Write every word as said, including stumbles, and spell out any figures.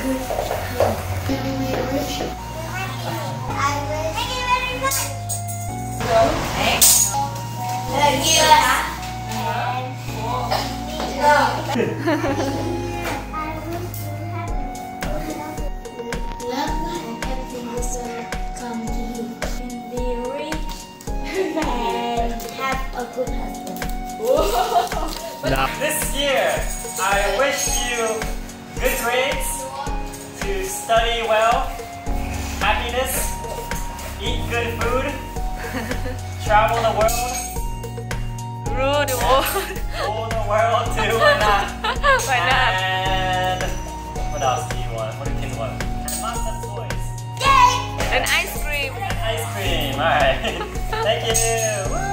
good family origin. I wish. Thank you very much. Thanks. Thank you. Love and everything is gonna come to you. And be rich and have a good husband. This year, I wish you good grades, to study well, happiness, eat good food, travel the world, Rule the world. rule the world too, why not? Why not? And what else do you want? What do kids want? And lots of toys. Yay! An ice cream. And ice cream, alright. Thank you. Woo!